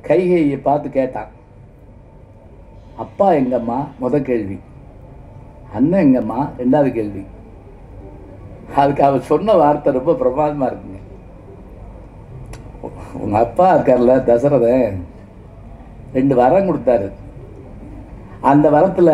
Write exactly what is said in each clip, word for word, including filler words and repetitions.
கைகையை பார்த்து கேட்டான், அப்பா எங்கம்மா முத கேள்வி, அண்ணன் எங்கம்மா ரெண்டாவது கேள்வி. அதுக்கு அவர் சொன்ன வார்த்தை ரொம்ப பிரமாதமாக இருக்குங்க. உங்கள் அப்பா இருக்கார்ல தசரதன், ரெண்டு வரம் கொடுத்தாரு. அந்த வரத்தில்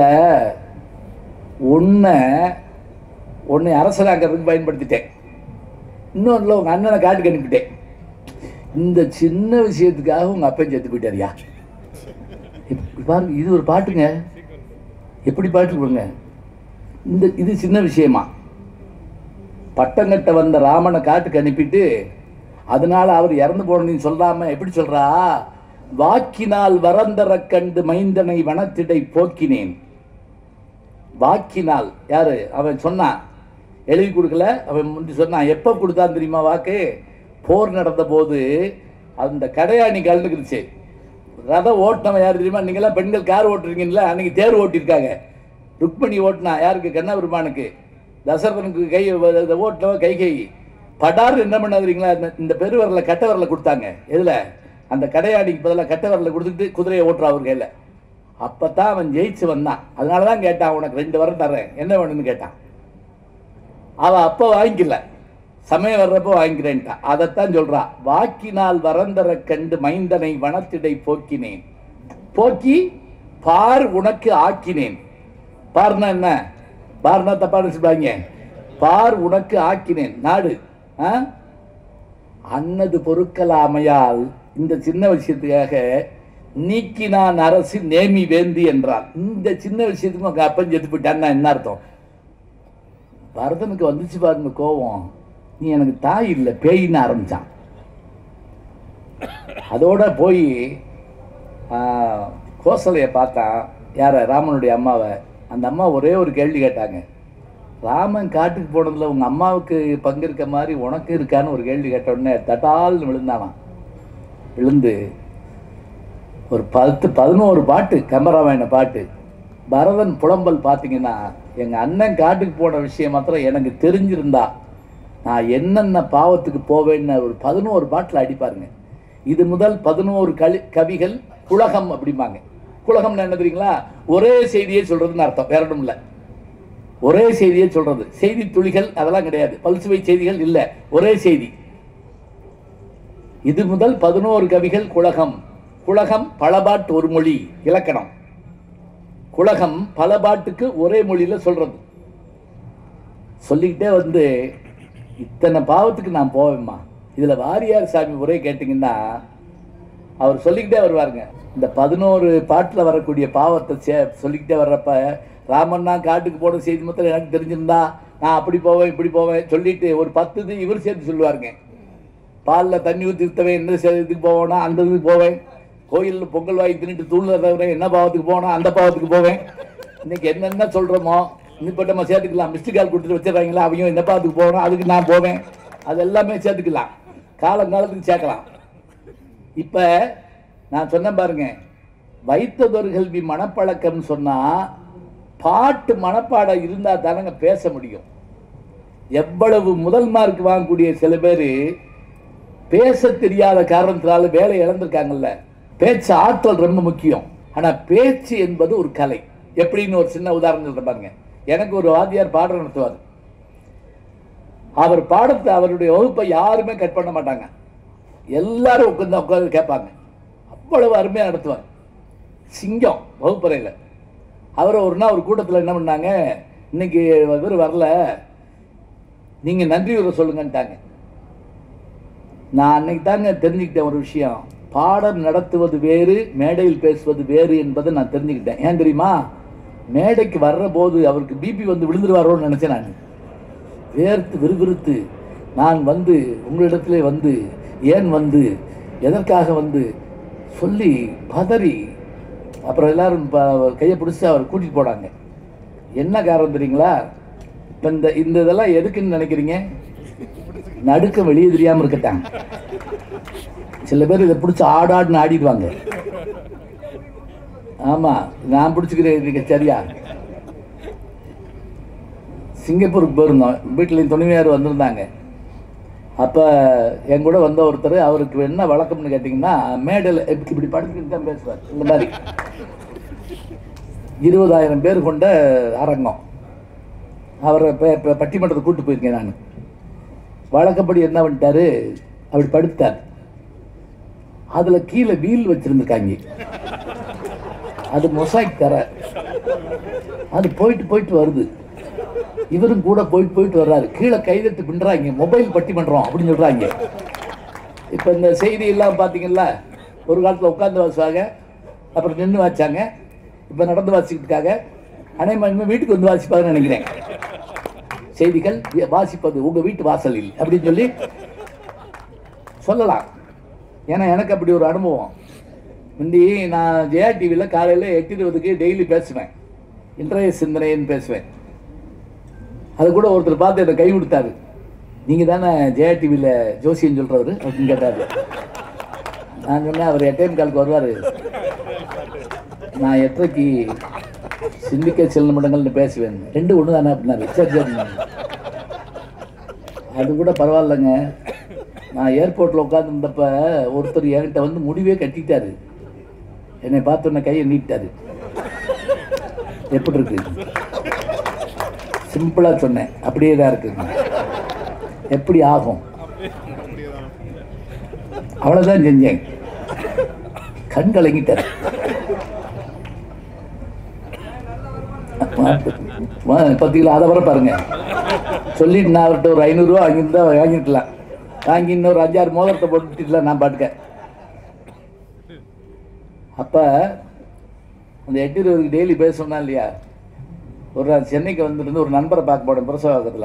ஒன்றை ஒன்றை அரசனாக்கிறதுக்கு பயன்படுத்திட்டேன், இன்னொன்றில் உங்கள் அண்ணனை காட்டுக்கு அனுப்பிட்டேன். இந்த சின்ன விஷயத்துக்காக உங்கள் அப்பன் செத்து போயிட்டாரியா? பாருங்க, இது ஒரு பாட்டுங்க. எப்படி பாட்டு கொடுங்க? இந்த இது சின்ன விஷயமா? பட்டங்கட்ட வந்த ராமனை காட்டுக்கு அனுப்பிட்டு அதனால அவர் இறந்து போனன்னு சொல்லாம எப்படி சொல்றா? வாக்கினால் வரந்தர கண்டு மைந்தனை வனத்திடை போக்கினேன். வாக்கினால் யாரு? அவன் சொன்னான், எழுதி கொடுக்கல. அவன் முந்தி சொன்னான். எப்போ கொடுத்தான் தெரியுமா வாக்கு? போர் நடந்த போது அந்த கடையாணி கலந்துக்கிடுச்சு. ரதம் ஓட்டினவன் யார் தெரியுமா? நீங்களாம் பெண்கள் கார் ஓட்டுறீங்கல்ல, அன்னைக்கு தேர் ஓட்டியிருக்காங்க. ருக்மணி ஓட்டினா யாருக்கு? கண்ணபெருமானுக்கு. தசரதனுக்கு கை ஓட்டினவன் கைகை. படார் என்ன பண்ணாதுங்களா? இந்த பெருவரில் கட்ட வரல கொடுத்தாங்க. எதில்? அந்த கடையாடிக்கு பதிலாக கட்ட வரல கொடுத்துட்டு குதிரையை ஓட்டுறா அவர் கையில். அப்போ தான் அவன் ஜெயிச்சு வந்தான். அதனால தான் கேட்டான், உனக்கு ரெண்டு வரம் தர்றேன், என்ன வேணும்னு கேட்டான். அவன் அப்போ வாங்கிக்கல, சமயம் வர்றப்போ வாங்கிக்கிறேன்ட்டான். அதைத்தான் சொல்றா, வாக்கினால் வரந்தர கண்டு மைந்தனை வனத்திடை போக்கினேன். போக்கி பார் உனக்கு ஆக்கினேன். பார்னா என்ன? பார்னா தப்பா நினைச்சுப்பாங்க. பார் உனக்கு ஆக்கினேன் நாடு. அன்னது பொருட்களாமையால் இந்த சின்ன விஷயத்துக்காக நீக்கினான் அரசு நேமி வேந்தி என்றான். இந்த சின்ன விஷயத்துக்கு உங்க அப்பன் செத்து போயிட்டான்னா என்ன அர்த்தம்? பரதனுக்கு வந்துச்சு பாருங்க கோபம். நீ எனக்கு தாய் இல்லை பேயின்னு ஆரம்பிச்சான். அதோட போய் கோசலையை பார்த்தான். யார? ராமனுடைய அம்மாவை. அந்த அம்மா ஒரே ஒரு கேள்வி கேட்டாங்க. ராமன் காட்டுக்கு போனதில் உங்கள் அம்மாவுக்கு பங்கு இருக்க மாதிரி உனக்கு இருக்கான்னு ஒரு கேள்வி கேட்ட உடனே தட்டால்னு விழுந்தானான். விழுந்து ஒரு பத்து பதினோரு பாட்டு, கம்பராமாயண பாட்டு, பரதன் புலம்பல் பார்த்தீங்கன்னா, எங்கள் அண்ணன் காட்டுக்கு போன விஷயம் மாத்திரம் எனக்கு தெரிஞ்சிருந்தா நான் என்னென்ன பாவத்துக்கு போவேன்னு ஒரு பதினோரு பாட்டில் அடிப்பாருங்க. இது முதல் பதினோரு கலி கவிகள் குலகம் அப்படிம்பாங்க. குலகம்னு என்ன தெரியுங்களா? ஒரே செய்தியை சொல்றதுன்னு அர்த்தம், வேற ஒன்றும் இல்லை. ஒரே செய்தியை சொல்றது. செய்தி துளிகள் அதெல்லாம் கிடையாது, பல்சுவை செய்திகள் இல்லை, ஒரே செய்தி. இது முதல் பதினோரு கவிகள் குலகம். குலகம் பலபாட்டு ஒரு மொழி இலக்கணம். குலகம் பல பாட்டுக்கு ஒரே மொழியில சொல்றது. சொல்லிக்கிட்டே வந்து இத்தனை பாவத்துக்கு நான் போவேம்மா. இதுல வாரியார் சாமி உரை கேட்டீங்கன்னா அவர் சொல்லிக்கிட்டே வருவாருங்க. இந்த பதினோரு பாட்டில் வரக்கூடிய பாவத்தை சே சொல்லிக்கிட்டே வர்றப்ப, ராமன்னா காட்டுக்கு போன செய்தி மாத்திரம் எனக்கு தெரிஞ்சிருந்தா நான் அப்படி போவேன் இப்படி போவேன் சொல்லிட்டு ஒரு பத்து இது இவர் சேர்த்து சொல்லுவாருங்க. பாலில் தண்ணி ஊற்றி ஊற்றவேன், என்ன இதுக்கு போவேன்னா அந்த இதுக்கு போவேன். கோயிலில் பொங்கல் வாங்கி தின்னுட்டு தூள் தவிர என்ன பாவத்துக்கு போனா அந்த பாவத்துக்கு போவேன். இன்னைக்கு என்னென்ன சொல்கிறோமோ இன்னிப்பட்ட நம்ம சேர்த்துக்கலாம். மிஸ்டு கால் கொடுத்துட்டு வச்சிடறாங்களா, அவங்க என்ன பாவத்துக்கு போகணும் அதுக்கு நான் போவேன், அது எல்லாமே சேர்த்துக்கலாம், காலங்காலத்துக்கு சேர்க்கலாம். இப்போ நான் சொன்ன பாருங்க, வைத்ததொரு கல்வி மனப்பழக்கம் சொன்னா பாட்டு மனப்பாடம் இருந்தா தானங்க பேச முடியும். எவ்வளவு முதல் மார்க் வாங்கக்கூடிய சில பேர் பேச தெரியாத காரணத்தினால வேலை இழந்திருக்காங்கல்ல. பேச்சு ஆற்றல் ரொம்ப முக்கியம். ஆனா பேச்சு என்பது ஒரு கலை. எப்படின்னு ஒரு சின்ன உதாரணம் சொல்ற பாருங்க. எனக்கு ஒரு வாத்தியார் பாடம் நடத்துவார். அவர் பாடத்தை அவருடைய வகுப்பை யாருமே கட் பண்ண மாட்டாங்க, எல்லாரும் உட்காந்து உட்காந்து கேட்பாங்க. அவ்வளவு அருமையா நடத்துவார். சிங்கம் வகுப்பறையில். அவரை ஒரு நாள் ஒரு கூட்டத்தில் என்ன பண்ணாங்க, இன்னைக்கு இவர் வரல, நீங்க நன்றி உரை சொல்லுங்கன்ட்டாங்க. நான் அன்னைக்கு தாங்க தெரிஞ்சுக்கிட்டேன் ஒரு விஷயம். பாடம் நடத்துவது வேறு, மேடையில் பேசுவது வேறு என்பதை நான் தெரிஞ்சுக்கிட்டேன். ஏன் தெரியுமா? மேடைக்கு வர்ற போது அவருக்கு பிபி வந்து விழுந்துருவாரோன்னு நினைச்சேன். நான் வேர்த்து விறுவிறுத்து நான் வந்து உங்களிடத்திலே வந்து ஏன் வந்து எதற்காக வந்து சொல்லி பதறி, அப்புறம் எல்லாரும் கையை பிடிச்சி அவர் கூட்டிட்டு போனாங்க. என்ன காரணம் தெரியுங்களா? இப்போ இந்த இந்த இதெல்லாம் எதுக்குன்னு நினைக்கிறீங்க? நடுக்க வெளியே தெரியாமல் இருக்கட்டாங்க. சில பேர் இதை பிடிச்சி ஆடாடுன்னு ஆடிடுவாங்க. ஆமா, நான் பிடிச்சிக்கிறேன். சரியா? சிங்கப்பூருக்கு போயிருந்தோம், வீட்டில் துணைவியார் வந்திருந்தாங்க. அப்போ என் கூட வந்த ஒருத்தர், அவருக்கு என்ன வழக்கம்னு கேட்டிங்கன்னா, மேடையில் இப்படி படுத்துக்கிட்டு தான் பேசுவார். இந்த மாதிரி இருபதாயிரம் பேர் கொண்ட அரங்கம். அவரை இப்போ பட்டிமன்றத்தை கூப்பிட்டு போயிருக்கேன் நான். வழக்கப்படி என்ன பண்ணிட்டாரு, அப்படி படுத்தார். அதில் கீழே வீல் வச்சுருந்துருக்காங்க. அது மொசாய்க் தர, அது போயிட்டு போயிட்டு வருது. இவரும் கூட போயிட்டு போயிட்டு வர்றாரு. கீழே கைதட்டு பின்னுறாங்க, மொபைல் பட்டிமன்றம் அப்படின்னு சொல்கிறாங்க. இப்போ இந்த செய்தியெல்லாம் பார்த்தீங்களா, ஒரு காலத்தில் உட்காந்து வாசிவாங்க, அப்புறம் நின்று வாசிச்சாங்க, இப்போ நடந்து வாசிக்கிட்டு இருக்காங்க. அனைவரும் வீட்டுக்கு வந்து வாசிப்பாங்கன்னு நினைக்கிறேன். செய்திகள் வாசிப்பது உங்கள் வீட்டு வாசலில் அப்படின்னு சொல்லி சொல்லலாம். ஏன்னா எனக்கு அப்படி ஒரு அனுபவம். முந்தி நான் ஜெயா டிவியில் காலையில் எட்டு இருபதுக்கு டெய்லி பேசுவேன், இன்றைய சிந்தனைன்னு பேசுவேன். அது கூட ஒருத்தர் பார்த்து என்னை கை கொடுத்தாரு. நீங்கள் தானே ஜெயா டிவியில் ஜோசியம் சொல்கிறவர் அப்படின்னு கேட்டார். நான் சொன்னேன், அவர் எட்டையம் காலுக்கு வருவார், நான் எட்டரைக்கு சிந்திக்க சில நிமிடங்கள்னு பேசுவேன், ரெண்டு ஒன்று தானே அப்படின்னாரு. சரி சரி, அது கூட பரவாயில்லைங்க. நான் ஏர்போர்ட்டில் உட்காந்துருந்தப்ப ஒருத்தர் என்கிட்ட வந்து முடிவே கட்டிட்டாரு. என்னை பார்த்தோன்னே கையை நீட்டாரு. எப்படி இருக்கு? சிம்பிளாக சொன்னேன், அப்படியே தான் இருக்குங்க. எப்படி ஆகும்? அவ்வளோதான் செஞ்சேன். கண் கலங்கிட்டார். பத்து கிலோ அதை வர பாருங்க சொல்லிட்டு நான் அவர்கிட்ட ஒரு ஐநூறுரூவா வாங்கியிருந்தா வாங்கிருக்கலாம். வாங்கி இன்னொரு அஞ்சாறு மோதிரத்தை போட்டுட்டுல நான் பாட்டுக்க. அப்போ அந்த எட்டு இருபதுக்கு டெய்லி பேச சொன்னா இல்லையா, ஒரு நாள் சென்னைக்கு வந்துருந்து ஒரு நண்பரை பார்க்க போனேன் பிரசவத்தில்.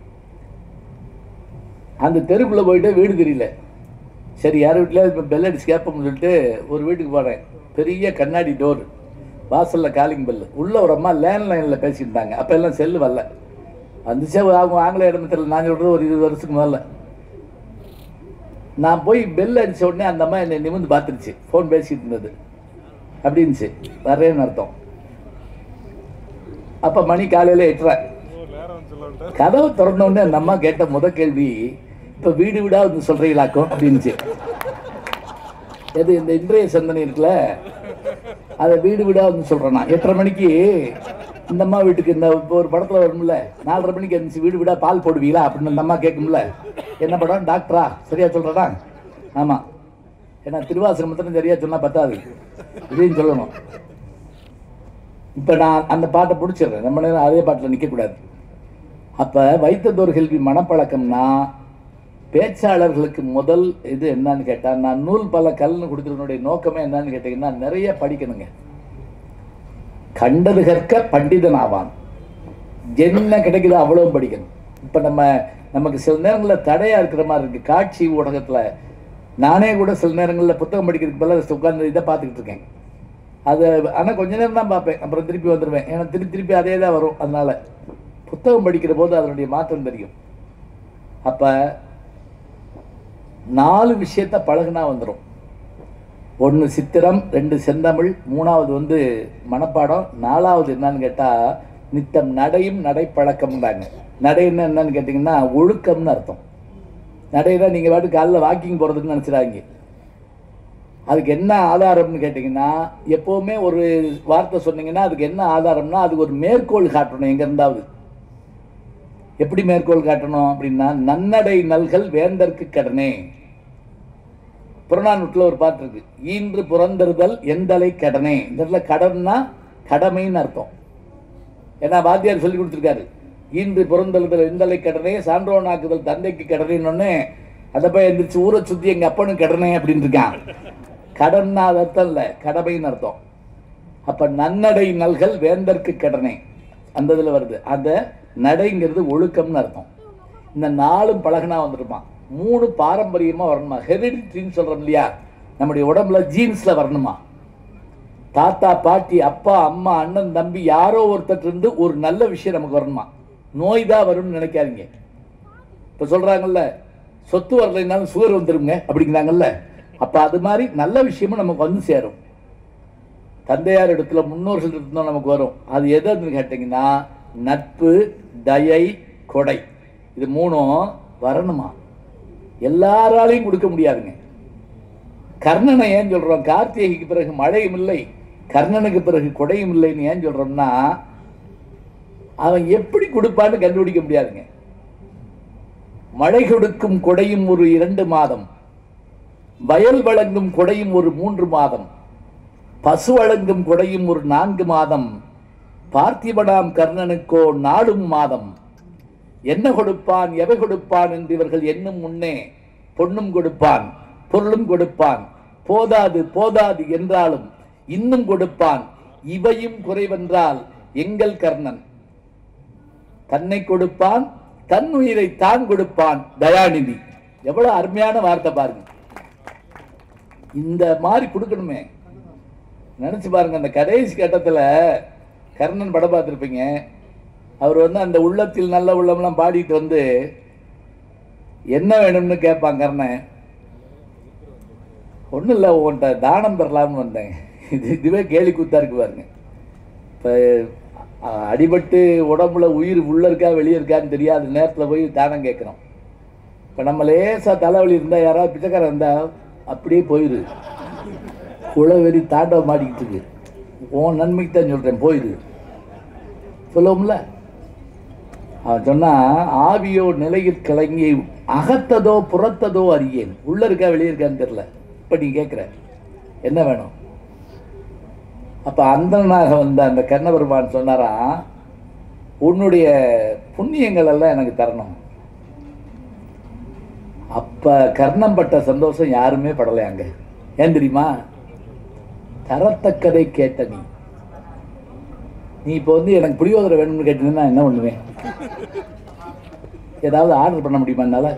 அந்த தெருக்குள்ளே போயிட்டு வீடு தெரியல. சரி யார் வீட்டில் இப்போ பெல் அடிச்சு கேட்போம்னு சொல்லிட்டு ஒரு வீட்டுக்கு போனேன். பெரிய கண்ணாடி டோர், வாசலில் காலிங் பெல். உள்ளே ஒரு அம்மா லேண்ட்லைனில் பேசிட்டு இருந்தாங்க. அப்போ எல்லாம் செல்லு வரல. வந்துச்சே அவங்க ஆங்கில இடம் தெரியல. நான் சொல்கிறது ஒரு இருபது வருஷத்துக்கு முதல்ல. நான் போய் பெல் அடித்த உடனே அந்த அம்மா என்னை நிமிர்ந்து பார்த்துருச்சு. ஃபோன் பேசிகிட்டு இருந்தது அப்படின்ச்சு. வரேன்னு அர்த்தம். அப்போ மணி காலையில் எட்டுறேன். கதவை திறந்தோடனே அந்த அம்மா கேட்ட முத கேள்வி, இப்போ வீடு வீடாக வந்து சொல்கிறீங்களாக்கும் அப்படின்ச்சு. எது இந்த இன்றைய சிந்தனை இருக்குல்ல, அதை வீடு வீடாக வந்து சொல்கிறேன்னா எட்டரை மணிக்கு இந்த அம்மா வீட்டுக்கு இந்த ஒரு படத்தில் வரும்ல, நாலரை மணிக்கு இருந்துச்சு, வீடு வீடாக பால் போடுவீங்களா அப்படின்னு அந்த அம்மா கேட்கும்ல. என்ன படம்? டாக்டரா? சரியாக சொல்கிறேன்னா? ஆமாம். ஏன்னா திருவாசகம் மட்டும் சரியாக சொன்னால் பத்தாது, இதையும் சொல்லணும். இப்போ நான் அந்த பாட்டை பிடிச்சிடுறேன். நம்ம நேரம் அதே பாட்டில் நிற்கக்கூடாது. அப்போ வைத்ததொரு கேள்வி மனப்பழக்கம்னா பேச்சாளர்களுக்கு முதல் இது என்னன்னு கேட்டால், நான் நூல் பல கல்னு கொடுத்துருனுடைய நோக்கமே என்னன்னு கேட்டிங்கன்னா, நிறைய படிக்கணுங்க. கண்டது கற்க பண்டிதன் ஆவான். என்ன கிடைக்குதோ அவ்வளோ படிக்கணும். இப்போ நம்ம நமக்கு சில நேரங்களில் தடையாக இருக்கிற மாதிரி இருக்குது. காட்சி ஊடகத்தில் நானே கூட சில நேரங்களில் புத்தகம் படிக்கிறதுக்கு பதிலாக உட்காந்து இதை பார்த்துக்கிட்டு இருக்கேன். அது ஆனால் கொஞ்ச நேரம் தான் பார்ப்பேன், அப்புறம் திருப்பி வந்துடுவேன். ஏன்னா திருப்பி திருப்பி அதே தான் வரும். அதனால் புத்தகம் படிக்கிற போது அதனுடைய மாற்றம் தெரியும். அப்போ நாலு விஷயத்த பழகுனா வந்துடும். ஒன்று சித்திரம், ரெண்டு செந்தமிழ், மூணாவது வந்து மனப்பாடம், நாலாவது என்னன்னு கேட்டால் நித்தம் நடையும் நடைப்பழக்கம்ன்றாங்க. நடைன்னு என்னன்னு கேட்டிங்கன்னா ஒழுக்கம்னு அர்த்தம். நடைனா நீங்கள் பாட்டு காலையில் வாக்கிங் போகிறதுன்னு நினச்சிடாங்க. அதுக்கு என்ன ஆதாரம்னு கேட்டிங்கன்னா, எப்போவுமே ஒரு வார்த்தை சொன்னீங்கன்னா அதுக்கு என்ன ஆதாரம்னா அதுக்கு ஒரு மேற்கோள் காட்டணும். எங்கே இருந்தாவது எப்படி மேற்கோள் காட்டணும் அப்படின்னா, நன்னடை நல்கள் வேந்தற்கு கடனே. புறநானூற்றில் ஒரு பாட்டு இருக்கு, ஈன்று புறந்தறுதல் எந்தலை கடனே. இந்த இடத்துல கடன்னா கடமைன்னு அர்த்தம். ஏன்னா வாத்தியார் சொல்லி கொடுத்துருக்காரு, ஈன்று புறந்தறுதல் எந்தலை கடனே, சான்றோனாக்குதல் தந்தைக்கு கடனேன்னு. அதை போய் எந்திரிச்சு ஊரை சுற்றி எங்கள் அப்பனும் கடனே அப்படின்னு இருக்கான். கடன்னா அது அர்த்தம் இல்லை, கடமைன்னு அர்த்தம். அப்போ நன்னடை நல்கள் வேந்தற்கு கடனே அந்த இதில் வருது. அந்த நடைங்கிறது ஒழுக்கம்னு அர்த்தம். இந்த நாலும் பழகுனா வந்துருமா. மூணு பாரம்பரியமாக வரணுமா, ஹெரிடிட்ரின்னு சொல்கிறோம் இல்லையா, நம்முடைய உடம்புல ஜீன்ஸில் வரணுமா. தாத்தா பாட்டி அப்பா அம்மா அண்ணன் தம்பி யாரோ ஒருத்தர் இருந்து ஒரு நல்ல விஷயம் நமக்கு வரணுமா. நோய் தான் வரும்னு நினைக்காதீங்க. இப்போ சொல்கிறாங்கல்ல, சொத்து வரலைன்னாலும் சுகர் வந்துருங்க அப்படிங்கிறாங்கல்ல. அப்போ அது மாதிரி நல்ல விஷயமும் நமக்கு வந்து சேரும். தந்தையார் இடத்துல முன்னோர்கள் இருந்தோம் நமக்கு வரும். அது எதுன்னு கேட்டிங்கன்னா நட்பு, தயை, கொடை, இது மூணும் வரணுமா. எல்லாராலையும் கொடுக்க முடியாதுங்க. கர்ணனை ஏன் சொல்றோம்? கார்த்திகைக்கு பிறகு மழையும் இல்லை, கர்ணனுக்கு பிறகு கொடையும் இல்லைன்னு ஏன் சொல்றோம்னா, அவன் எப்படி கொடுப்பான்னு கண்டுபிடிக்க முடியாதுங்க. மழை கொடுக்கும் கொடையும் ஒரு இரண்டு மாதம், வயல் வழங்கும் கொடையும் ஒரு மூன்று மாதம், பசு வழங்கும் கொடையும் ஒரு நான்கு மாதம், பார்த்திபனாம் கர்ணனுக்கோ நாடும் மாதம். என்ன கொடுப்பான் எவை கொடுப்பான் என்று இவர்கள் எண்ணும் முன்னே பொன்னும் கொடுப்பான் பொருளும் கொடுப்பான், போதாது போதாது என்றாலும் இன்னும் கொடுப்பான், இவையும் குறைவென்றால் எங்கள் கர்ணன். தன்னை கொடுப்பான், தன் உயிரை தான் கொடுப்பான், தயாநிதி. எவ்வளவு அருமையான வார்த்தை பாருங்க. இந்த மாதிரி கொடுக்கணுமே நினைச்சு பாருங்க. அந்த கடைசி கட்டத்துல கர்ணன் படம் பார்த்துருப்பீங்க. அவர் வந்து அந்த உள்ளத்தில் நல்ல உள்ளம்லாம் பாடிட்டு வந்து என்ன வேணும்னு கேட்பான் கர்ணன். ஒன்றும் இல்லை, உன்கிட்ட தானம் பெறலாம்னு வந்தேன். இது இதுவே கேலி கூத்தா இருக்கு பாருங்க. இப்போ அடிபட்டு உடம்புல உயிர் உள்ள இருக்கா வெளியே இருக்கான்னு தெரியாத நேரத்தில் போய் தானம் கேட்குறோம். இப்போ நம்ம லேசாக தலைவலி இருந்தால் யாராவது பிச்சைக்காரன் இருந்தால் அப்படியே போயிரு, குளவெறி தாண்டவ மாட்டிக்கிட்டு இருக்கு, உன் நன்மைக்கு தான் சொல்கிறேன் போயிரு சொல்லுவோம்ல. அவன் சொன்னா, ஆவியோ நிலையில் கலங்கி அகத்ததோ புறத்ததோ அறியேன். உள்ள இருக்கா வெளியே இருக்கான்னு தெரியல. இப்ப நீ கேட்குற என்ன வேணும்? அப்ப அந்தனாக வந்த அந்த கர்ணபெருமான் சொன்னாரா, உன்னுடைய புண்ணியங்கள் எல்லாம் எனக்கு தரணும். அப்ப கர்ணம் பட்ட சந்தோஷம் யாருமே படலையாங்க. ஏன் தெரியுமா? தரத்தக்கதை கேட்ட நீ நீ இப்போ வந்து எனக்கு புளியோதரை வேணும்னு கேட்டீங்கன்னா என்ன பண்ணுவேன்? ஏதாவது ஆர்டர் பண்ண முடியுமா? என்னால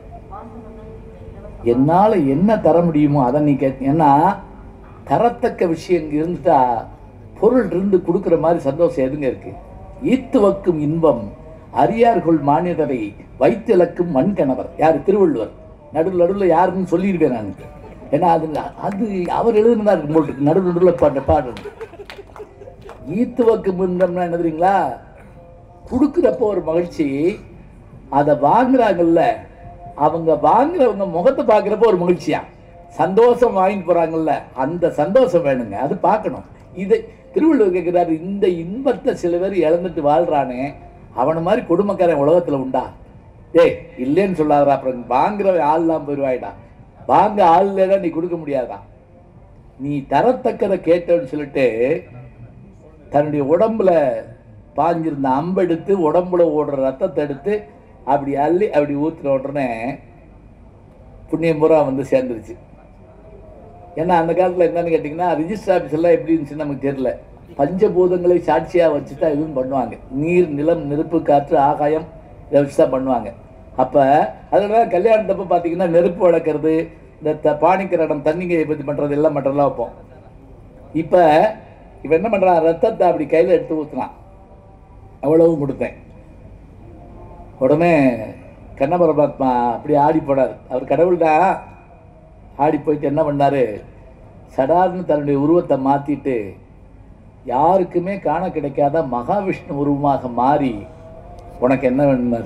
என்னால என்ன தர முடியுமோ அதை நீ கேட்ட. ஏன்னா தரத்தக்க விஷயம் இருந்துட்டா பொருள் இருந்து கொடுக்குற மாதிரி சந்தோஷம் எதுங்க இருக்கு? ஈத்து வக்கும் இன்பம் அரியார்கொள் மானியரை வைத்திலக்கும் மண் கணவர். யார்? திருவள்ளுவர். நடுவில் நடுவில் யாருன்னு சொல்லிடுவேன் நான். ஏன்னா அது அது அவர் எழுதுனதா இருக்கும் போல் இருக்கு. நடுவில் நடுவில் பாட்டு பாடுறது. ஈத்து வக்கும் இன்பம்னா என்ன தெரியுங்களா? கொடுக்குறப்போ ஒரு மகிழ்ச்சி, அதை வாங்குறாங்கல்ல அவங்க வாங்குறவங்க முகத்தை பார்க்குறப்ப ஒரு மகிழ்ச்சியா, சந்தோஷம் வாங்கிட்டு போறாங்கல்ல அந்த சந்தோஷம் வேணுங்க, அது பார்க்கணும். இதை திருவள்ளுவர் கேட்கிறாரு, இந்த இன்பத்தை சில பேர் இழந்துட்டு வாழ்றானே அவனை மாதிரி குடும்பக்காரன் உலகத்துல உண்டா? டேய் இல்லைன்னு சொல்லாதா, அப்புறம் வாங்குறவன் ஆள்லாம் போயிடுவாயிடா. வாங்க ஆள் இல்லைன்னா நீ கொடுக்க முடியாதா? நீ தரத்தக்கதை கேட்டன்னு சொல்லிட்டு தன்னுடைய உடம்புல பாஞ்சிருந்த அம்பெடுத்து உடம்புல ஓடுற ரத்தத்தை எடுத்து அப்படி அள்ளி அப்படி ஊத்துன உடனே புண்ணியம் பூரா வந்து சேர்ந்துருச்சு. ஏன்னா அந்த காலத்தில் என்னன்னு கேட்டிங்கன்னா, ரிஜிஸ்டர் ஆஃபீஸ் எல்லாம் எப்படி இருந்துச்சுன்னு நமக்கு தெரியல. பஞ்சபூதங்களை சாட்சியாக வச்சு தான் எதுவும் பண்ணுவாங்க. நீர், நிலம், நெருப்பு, காற்று, ஆகாயம் இதை வச்சு தான் பண்ணுவாங்க. அப்போ அதில் தான் கல்யாணத்தப்போ பார்த்தீங்கன்னா நெருப்பு வளர்க்குறது, இந்த த பானிக்கிரடம் தண்ணிங்கையை பற்றி பண்ணுறது எல்லாம் பண்ணுறதுலாம் வைப்போம். இப்போ இவன் என்ன பண்ணுறான்? ரத்தத்தை அப்படி கையில் எடுத்து ஊற்றுனான். அவ்வளவும் கொடுத்தேன். உடனே கண்ண பரமாத்மா அப்படி ஆடி போனார். அவர் கடவுள் தான். ஆடி போயிட்டு என்ன பண்ணார்? சடார்னு தன்னுடைய உருவத்தை மாற்றிட்டு யாருக்குமே காண கிடைக்காத மகாவிஷ்ணு உருவமாக மாறி உனக்கு என்ன வேணும்னாரு.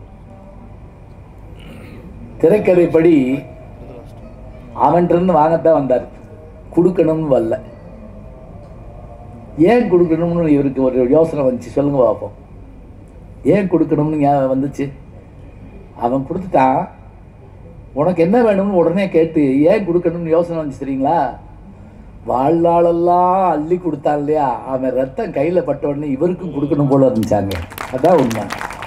திரைக்கதைப்படி அவன்கிட்ட வாங்கத்தான் வந்தார், கொடுக்கணும்னு வரல. ஏன் கொடுக்கணும்னு இவருக்கு ஒரு யோசனை வந்துச்சு. சொல்லுங்க பார்ப்போம். ஏன் கொடுக்கணும்னு வந்துச்சு? அவன் கொடுத்துட்டான். உனக்கு என்ன வேணும்னு உடனே கேட்டு ஏன் கொடுக்கணும்னு யோசனை வந்துச்சு தெரியுங்களா? வாழ்நாளெல்லாம் அள்ளி கொடுத்தான் இல்லையா, அவன் ரத்தம் கையில் பட்ட உடனே இவருக்கும் கொடுக்கணும் போல இருந்துச்சாங்க. அதான் உண்மை.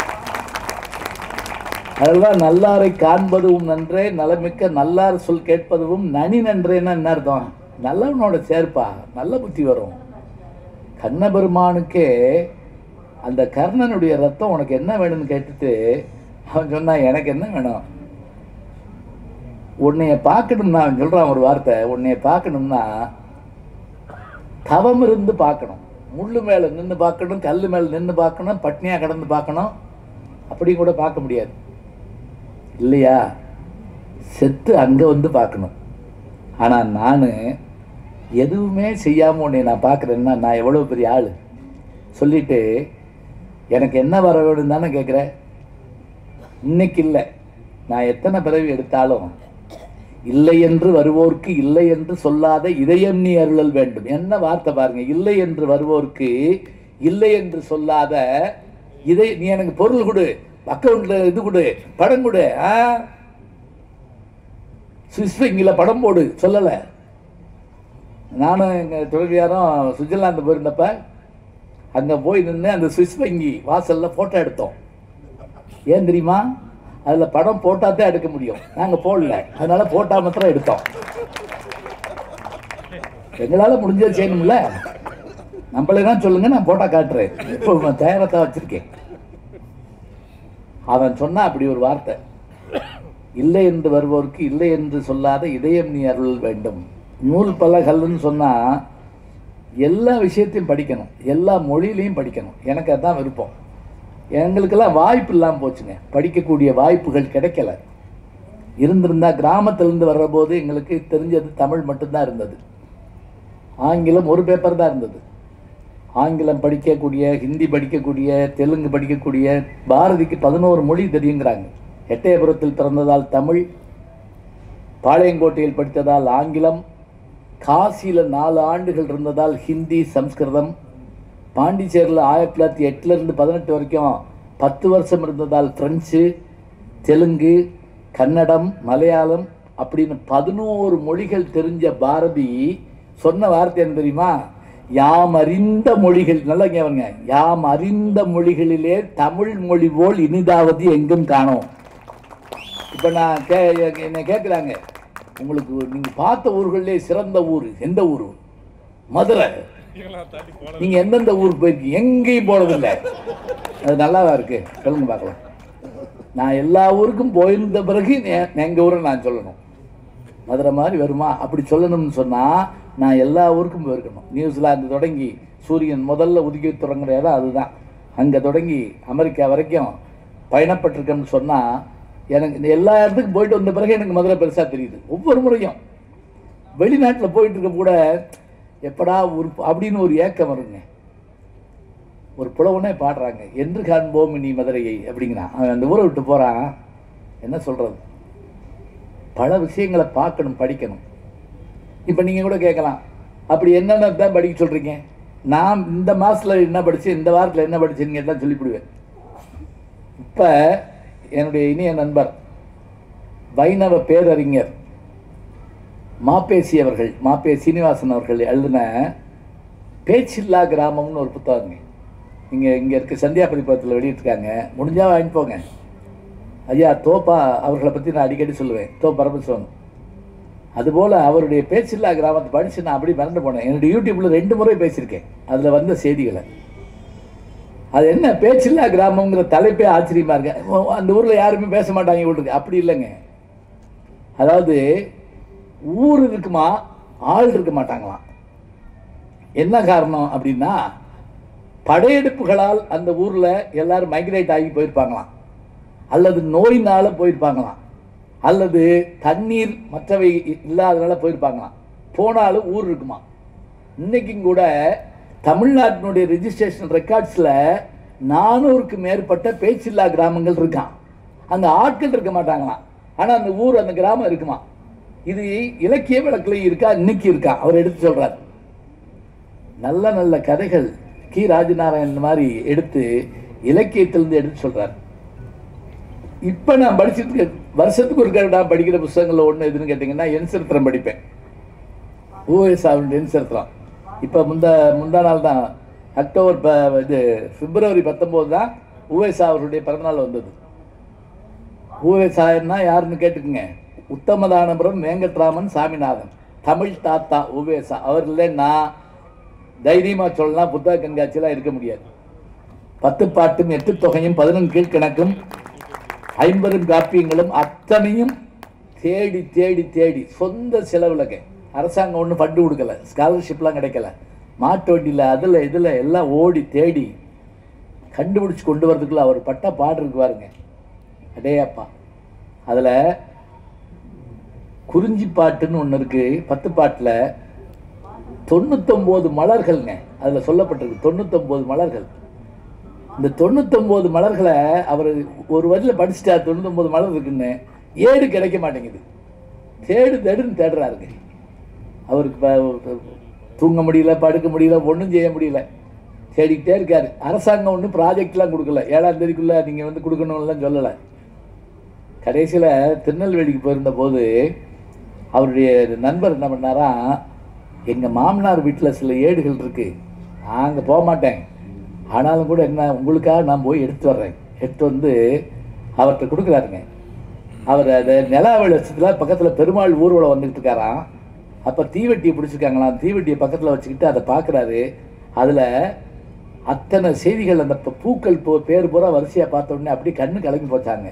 அதெல்லாம் நல்லாரை காண்பதும் நன்றே, நலமிக்க நல்லார் சொல் கேட்பதும் நனி நன்றேன்னா என்ன அர்த்தம்? நல்லவனோட சேர்ப்பா, நல்ல புத்தி வரும். கண்ணபெருமானுக்கே அந்த கர்ணனுடைய ரத்தம் உனக்கு என்ன வேணும்னு கேட்டுட்டு அவன் சொன்னான், எனக்கு என்ன வேணும்? உன்னைய பார்க்கணும்னா, அவன் சொல்றான் ஒரு வார்த்தை, உன்னைய பார்க்கணும்னா தவம் இருந்து பார்க்கணும். முள்ளு மேலே நின்று பார்க்கணும், கல் மேலே நின்று பார்க்கணும், பட்னியாக கடந்து பார்க்கணும். அப்படி கூட பார்க்க முடியாது இல்லையா? செத்து அங்கே வந்து பார்க்கணும். ஆனால் நான் எதுவுமே செய்யாமல் உன்னை நான் பார்க்குறேன்னா நான் எவ்வளோ பெரிய ஆள் சொல்லிட்டு எனக்கு என்ன வர வேணும் தானே கேட்குறேன். இன்னைக்கு இல்லை, நான் எத்தனை பிறவி எடுத்தாலும் இல்லை என்று வருவோர்க்கு இல்லை என்று சொல்லாத இதயம் நீ அருளல் வேண்டும். என்ன வார்த்தை பாருங்க, இல்லை என்று வருவோர்க்கு இல்லை என்று சொல்லாத இதை நீ எனக்கு பொருள் கொடு, அக்கௌண்ட்ல இது கொடு, படம் கொடு, சுவிஸ் வங்கியில் படம் போடு சொல்லல. நானும் எங்க தொழிலாரும் சுவிட்சர்லாந்து போயிருந்தப்ப அங்க போய் நின்று அந்த சுவிஸ் வங்கி வாசல்ல போட்டோ எடுத்தோம். ஏன் தெரியுமா? அதுல படம் போட்டாதான் எடுக்க முடியும், நாங்க போடல, அதனால போட்டா மாத்திரம் எடுத்தோம். எங்களால முடிஞ்சது செய்யணும்ல, நம்மளே தான் சொல்லுங்க, நான் போட்டா காட்டுறேன், இப்போ தயாரத்தான் வச்சிருக்கேன். அவன் சொன்னா அப்படி ஒரு வார்த்தை, இல்லை என்று வருவோருக்கு இல்லை என்று சொல்லாத இதயம் நீ அருள் வேண்டும். நூல் பலகல்னு சொன்னா எல்லா விஷயத்தையும் படிக்கணும், எல்லா மொழியிலையும் படிக்கணும். எனக்கு அதுதான் விருப்பம். எங்களுக்கெல்லாம் வாய்ப்பு இல்லாமல் போச்சுங்க, படிக்கக்கூடிய வாய்ப்புகள் கிடைக்கல. இருந்திருந்தா கிராமத்திலிருந்து வர்ற போது எங்களுக்கு தெரிஞ்சது தமிழ் மட்டும்தான் இருந்தது, ஆங்கிலம் ஒரு பேப்பர் தான் இருந்தது. ஆங்கிலம் படிக்கக்கூடிய, ஹிந்தி படிக்கக்கூடிய, தெலுங்கு படிக்கக்கூடிய, பாரதிக்கு பதினோரு மொழி தெரியுங்கிறாங்க. எட்டயபுரத்தில் பிறந்ததால் தமிழ், பாளையங்கோட்டையில் படித்ததால் ஆங்கிலம், காசியில் நாலு ஆண்டுகள் இருந்ததால் ஹிந்தி சம்ஸ்கிருதம், பாண்டிச்சேரியில் ஆயிரத்தி தொள்ளாயிரத்தி எட்டுலேருந்து பதினெட்டு வரைக்கும் பத்து வருஷம் இருந்ததால் ஃப்ரெஞ்சு, தெலுங்கு, கன்னடம், மலையாளம் அப்படின்னு பதினோரு மொழிகள் தெரிஞ்ச பாரதி சொன்ன வார்த்தை என்ன தெரியுமா? யாம் அறிந்த மொழிகள், நல்லா கேளுங்க, யாம் அறிந்த மொழிகளிலே தமிழ் மொழி போல் இனிதாவது எங்கும் காணோம். இப்போ நான் கே என்னை கேட்குறாங்க, உங்களுக்கு நீங்கள் பார்த்த ஊர்களிலே சிறந்த ஊர் எந்த ஊர்? மதுரை. நீங்கள் எந்தெந்த ஊருக்கு போயிருக்கீங்க? எங்கேயும் போனதில்லை. அது நல்லாவா இருக்கு சொல்லுங்க பார்க்கலாம். நான் எல்லா ஊருக்கும் போயிருந்த பிறகு எங்கள் ஊரை நான் சொல்லணும். மதுரை மாதிரி வருமா? அப்படி சொல்லணும்னு சொன்னால் நான் எல்லா ஊருக்கும் போயிருக்கணும். நியூசிலாந்து தொடங்கி சூரியன் முதல்ல உதிக்க தொடங்குற இடம் அதுதான். அங்கே தொடங்கி அமெரிக்கா வரைக்கும் பயணப்பட்டிருக்கேன்னு சொன்னால் எனக்கு இந்த எல்லா இடத்துக்கும் போயிட்டு வந்த பிறகு எனக்கு மதுரை பெருசாக தெரியுது. ஒவ்வொரு முறையும் வெளிநாட்டில் போயிட்டு இருக்க கூட எப்படா ஒரு அப்படின்னு ஒரு ஏக்கம் வருங்க. ஒரு புலவனே பாடுறாங்க, என்று காண்போம் நீ மதுரையை அப்படிங்கிறான். அவன் அந்த ஊரை விட்டு போகிறான். என்ன சொல்கிறது, பல விஷயங்களை பார்க்கணும், படிக்கணும். இப்போ நீங்கள் கூட கேட்கலாம், அப்படி என்னென்ன தான் படிக்க சொல்கிறீங்க? நான் இந்த மாதத்தில் என்ன படித்தேன், இந்த வாரத்தில் என்ன படித்தேன்னு கேட்டால் சொல்லிவிடுவேன். இப்போ என்னுடைய இனிய நண்பர் வைணவ பேரறிஞர் மாப்பேசி அவர்கள், மாப்பே சீனிவாசன் அவர்கள் எழுதின பேச்சில்லா கிராமம்னு ஒரு புத்தகங்க. இங்கே இங்கே இருக்க சந்தியா பதிப்பகத்தில் வெளியிட்டிருக்காங்க, முடிஞ்சால் வாங்கிட்டு போங்க. ஐயா தோப்பா அவர்களை பற்றி நான் அடிக்கடி சொல்லுவேன், தோ பரமசிவன். அதுபோல் அவருடைய பேச்சில்லா கிராமத்தை படித்து நான் அப்படி மறந்து போனேன். என்னுடைய யூடியூப்பில் ரெண்டு முறை பேசியிருக்கேன் அதில் வந்த செய்திகளை. அது என்ன பேச்சில்லா கிராமங்கிற தலைப்பே ஆச்சரியமாக இருக்கு. அந்த ஊரில் யாருமே பேச மாட்டாங்க வீட்டுக்கு, அப்படி இல்லைங்க. அதாவது ஊர் இருக்குமா, ஆள் இருக்க மாட்டாங்களாம். என்ன காரணம் அப்படின்னா, படையெடுப்புகளால் அந்த ஊரில் எல்லாரும் மைக்ரேட் ஆகி போயிருப்பாங்களாம், அல்லது நோயினால போயிருப்பாங்களாம், அல்லது தண்ணீர் மற்றவை இல்லாதனால போயிருப்பாங்களாம். போனாலும் ஊர் இருக்குமா. இன்னைக்கும் கூட தமிழ்நாட்டினுடைய ரெஜிஸ்ட்ரேஷன் ரெக்கார்ட்ஸில் நானூறுக்கு மேற்பட்ட பேச்சில்லா கிராமங்கள் இருக்கான். அங்கே ஆட்கள் இருக்க மாட்டாங்களாம், ஆனால் அந்த ஊர் அந்த கிராமம் இருக்குமா. இது இலக்கிய விளக்கிலையும் இருக்கா, இன்னைக்கு இருக்கா, அவர் எடுத்து சொல்றார். நல்ல நல்ல கதைகள் கி ராஜநாராயணன் மாதிரி எடுத்து இலக்கியத்திலிருந்து எடுத்து சொல்றார். இப்போ நான் படிச்சுட்டு வருஷத்துக்கு ஒரு நான் படிக்கிற புத்தகங்களில் ஒன்று எதுன்னு கேட்டிங்கன்னா என் சரித்திரம் படிப்பேன். ஊவேசாவுடைய என் சரித்திரம். இப்போ முந்தா முந்தா நாள் தான் அக்டோபர் ப இது பிப்ரவரி பத்தொம்போது தான் ஊவேசா அவருடைய பிறந்தநாள் வந்தது. ஊவேசான்னா யாருன்னு கேட்டுக்குங்க, உத்தமதானபுரம் வேங்கட்ராமன் சாமிநாதன், தமிழ் தாத்தா ஊவேசா. அவர் இல்லைன்னா தைரியமாக சொல்லலாம், புத்தக கண்காட்சியெலாம் இருக்க முடியாது. பத்து பாட்டும் எட்டு தொகையும் பதினொன்று கீழ்கணக்கும் ஐம்பதும் காப்பியங்களும் அத்தனையும் தேடி தேடி தேடி சொந்த செலவுலங்க. அரசாங்கம் ஒன்றும் ஃபண்டு கொடுக்கல, ஸ்காலர்ஷிப்லாம் கிடைக்கல, மாட்டு வண்டியில் அதில் இதில் எல்லாம் ஓடி தேடி கண்டுபிடிச்சி கொண்டு வரதுக்குள்ள அவர் பட்ட பாடு இருக்கு பாருங்க, அடேயப்பா. அதில் குறிஞ்சி பாட்டுன்னு ஒன்று இருக்குது, பத்து பாட்டில் தொண்ணூத்தொம்போது மலர்கள்ங்க அதில் சொல்லப்பட்டிருக்கு. தொண்ணூத்தொம்போது மலர்கள். இந்த தொண்ணூத்தொம்போது மலர்களை அவர் ஒரு வரியில் படிச்சுட்டார். தொண்ணூத்தொம்போது மலர் இருக்குன்னு ஏடு கிடைக்க மாட்டேங்குது. தேடு தேடுன்னு தேடுறாருங்க. அவருக்கு தூங்க முடியல, படுக்க முடியல, ஒன்றும் செய்ய முடியல, தேடிக்கிட்டே இருக்காரு. அரசாங்கம் ஒன்றும் ப்ராஜெக்ட்லாம் கொடுக்கல, ஏழாம் தேதிக்குள்ளே நீங்கள் வந்து கொடுக்கணும்லாம் சொல்லலை. கடைசியில் திருநெல்வேலிக்கு போயிருந்த போது அவருடைய நண்பர் என்ன பண்ணாரா, எங்கள் மாமனார் வீட்டில் சில ஏடுகள் இருக்குது, நான் அங்கே போக மாட்டேன், ஆனாலும் கூட என்ன உங்களுக்காக நான் போய் எடுத்து வர்றேன், எடுத்து வந்து அவர்கிட்ட கொடுக்குறாருங்க. அவர் அதை நிலாவளி வருஷத்தில் பக்கத்தில் பெருமாள் ஊர்வலம் வந்துக்கிட்டு இருக்காராம். அப்போ தீவெட்டியை பிடிச்சிருக்காங்களாம். தீவெட்டியை பக்கத்தில் வச்சுக்கிட்டு அதை பார்க்குறாரு. அதில் அத்தனை செய்திகள், அந்த பூக்கள் போ பேர் பூரா வரிசையாக பார்த்த உடனே அப்படியே கண்ணு கலங்கி போச்சாங்க.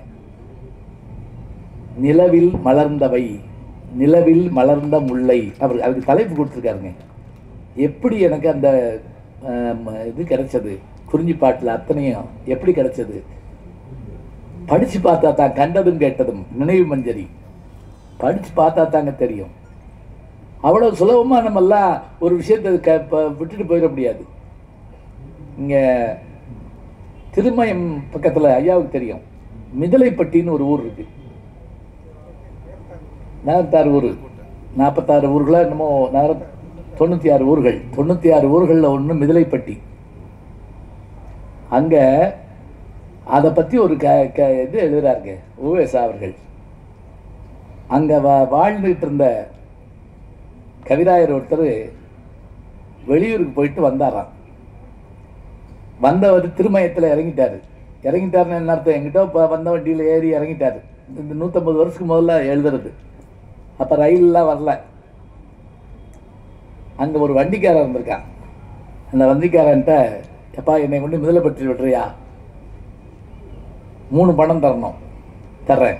நிலவில் மலர்ந்தவை, நிலவில் மலர்ந்த முல்லை, அவர் அதுக்கு தலைப்பு கொடுத்துருக்காருங்க. எப்படி எனக்கு அந்த இது கிடைச்சது, குறிஞ்சி பாட்டில் அத்தனையும் எப்படி கிடைச்சது, படித்து பார்த்தா தான் கண்டதும் கேட்டதும் நினைவு மஞ்சரி, படித்து பார்த்தா தாங்க தெரியும். அவ்வளோ சுலபமாக நம்மெல்லாம் ஒரு விஷயத்தை க விட்டுட்டு போயிட முடியாது. இங்கே திருமயம் பக்கத்தில் ஐயாவுக்கு தெரியும், மிதலைப்பட்டின்னு ஒரு ஊர் இருக்குது. நாற்பத்தாறு ஊர் நாற்பத்தாறு ஊர்களாக என்னமோ நகர தொண்ணூற்றி ஆறு ஊர்கள் தொண்ணூற்றி ஆறு ஊர்களில் ஒன்று மிதலைப்பட்டி. அங்கே அதை பற்றி ஒரு க க இது எழுதுகிறாருங்க ஓவேசா அவர்கள். அங்கே வா வாழ்ந்துகிட்டு இருந்த கவிராயர் ஒருத்தர் வெளியூருக்கு போயிட்டு வந்தாராம். வந்தவர் திருமயத்தில் இறங்கிட்டார். இறங்கிட்டாருன்னு என்ன அர்த்தம், எங்கிட்ட இப்போ வந்த வண்டியில் ஏறி இறங்கிட்டார். இந்த நூற்றம்பது வருஷத்துக்கு முதல்ல எழுதுறது. அப்போ ரயிலெலாம் வரல. அங்கே ஒரு வண்டிக்காரன் இருந்திருக்கான். அந்த வண்டிக்காரன்ட்ட, எப்பா என்னை கொண்டு மிதலைப்பட்டி விட்டுறியா, மூணு பணம் தரணும், தர்றேன்,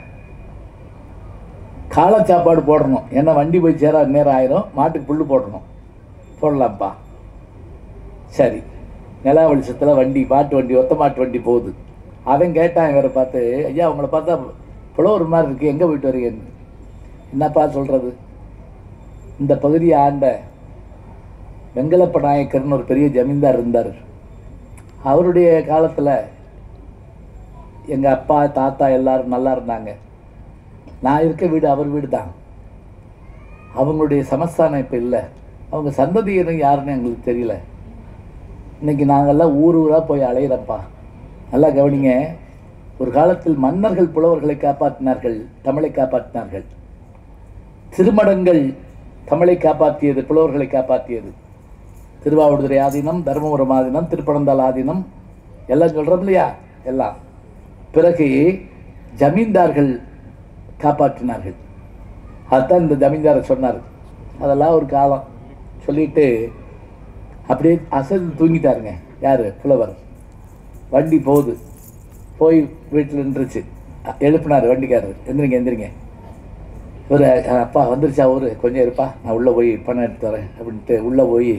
காலை சாப்பாடு போடணும், ஏன்னா வண்டி போய் சேர நேரம் ஆயிரும், மாட்டுக்கு புல் போடணும், போடலாம்ப்பா. சரி. நிலா வெளிச்சத்தில் வண்டி, மாட்டு வண்டி, ஒத்த மாட்டு வண்டி போகுது. அவன் கேட்டான் இவரை பார்த்து, ஐயா உங்களை பார்த்தா புலவர் மாதிரி இருக்குது, எங்கே போயிட்டு வரீங்கன்னு. என்னப்பா சொல்கிறது, இந்த பகுதியை ஆண்ட வெங்கலப்ப நாயக்கர்னு ஒரு பெரிய ஜமீன்தார் இருந்தார். அவருடைய காலத்தில் எங்கள் அப்பா தாத்தா எல்லோரும் நல்லா இருந்தாங்க. நான் இருக்க வீடு அவர் வீடு தான். அவங்களுடைய சமஸ்தானம் இப்போ இல்லை. அவங்க சந்ததியினர் யாருன்னு எங்களுக்கு தெரியல. இன்றைக்கி நாங்கள்லாம் ஊர் ஊராக போய் அலையிறப்பா. நல்லா கவனிங்க. ஒரு காலத்தில் மன்னர்கள் புலவர்களை காப்பாற்றினார்கள், தமிழை காப்பாற்றினார்கள். திருமடங்கள் தமிழை காப்பாற்றியது, புலவர்களை காப்பாற்றியது. திருவாவடுதுறை ஆதீனம், தருமபுரம் ஆதீனம், திருப்பனந்தாள் ஆதீனம் எல்லாம் சொல்கிறோம் இல்லையா, எல்லாம். பிறகு ஜமீன்தார்கள் காப்பாற்றினார்கள். அதுதான் இந்த ஜமீன்தாரை சொன்னார். அதெல்லாம் ஒரு காலம் சொல்லிட்டு அப்படியே அசதி தூங்கிட்டாருங்க. யார்? புலவர். வண்டி போகுது, போய் வீட்டில் நின்றுச்சு. எழுப்பினார் வண்டிக்காரர், எந்திரிங்க எந்திரிங்க. ஒரு அப்பா வந்துருச்சா ஊர், கொஞ்சம் இருப்பா, நான் உள்ளே போய் பணம் எடுத்து வரேன் அப்படின்ட்டு உள்ளே போய்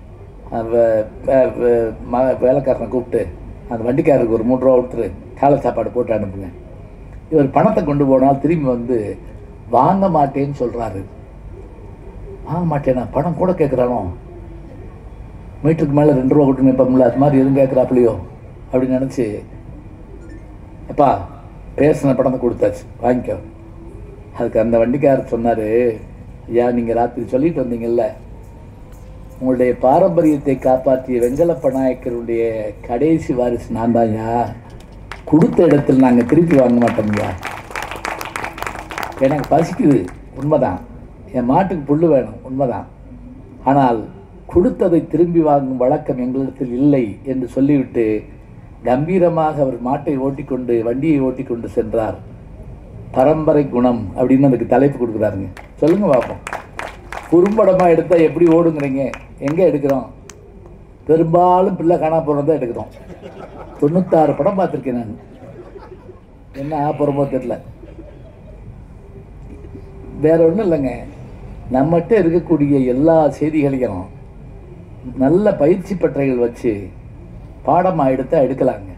வேலைக்காரனை கூப்பிட்டு அந்த வண்டிக்காரருக்கு ஒரு மூணு ரூபா கொடுத்துரு, காலை சாப்பாடு போட்டு அனுப்புங்க. இவர் பணத்தை கொண்டு போனால் திரும்பி வந்து வாங்க மாட்டேன்னு சொல்கிறாரு. வாங்க மாட்டேனா, பணம் கூட கேட்குறானோ, மீட்டருக்கு மேலே ரெண்டு ரூபா கொடுத்து நிற்போம்ல, அது மாதிரி எதுவும் கேட்குறாப்புலையோ அப்படின்னு நினச்சி, எப்பா பேசின பணத்தை கொடுத்தாச்சு, வாங்கிக்கோ. அதுக்கு அந்த வண்டிக்காரர் சொன்னார், ஐயா நீங்கள் ராத்திரி சொல்லிட்டு வந்தீங்கல்ல, உங்களுடைய பாரம்பரியத்தை காப்பாற்றிய வெங்கலப்ப நாயக்கருடைய கடைசி வாரிசு நான் தான் ஐயா. கொடுத்த இடத்துல நாங்கள் திருப்பி வாங்க மாட்டோம்யா. எனக்கு பசிக்குது உண்மைதான், என் மாட்டுக்கு புல் வேணும் உண்மைதான், ஆனால் கொடுத்ததை திரும்பி வாங்கும் வழக்கம் எங்களிடத்தில் இல்லை என்று சொல்லிவிட்டு கம்பீரமாக அவர் மாட்டை ஓட்டிக்கொண்டு வண்டியை ஓட்டிக்கொண்டு சென்றார். பரம்பரை குணம் அப்படின்னு அதுக்கு தலைப்பு கொடுக்குறாருங்க. சொல்லுங்க பார்ப்போம். குறும்படமாக எடுத்தால் எப்படி ஓடுங்கிறீங்க? எங்கே எடுக்கிறோம்? பெரும்பாலும் பிள்ளை காணா போகிறோம் தான் எடுக்கிறோம். தொண்ணூத்தாறு படம் பார்த்துருக்கேன் நான். என்ன ஆ போகிறோமோ தெரியல. வேற ஒன்றும் இல்லைங்க, நம்மகிட்ட இருக்கக்கூடிய எல்லா செய்திகளையும் நல்ல பயிற்சி பட்டறைகள் வச்சு பாடமாக எடுத்தால் எடுக்கலாங்க.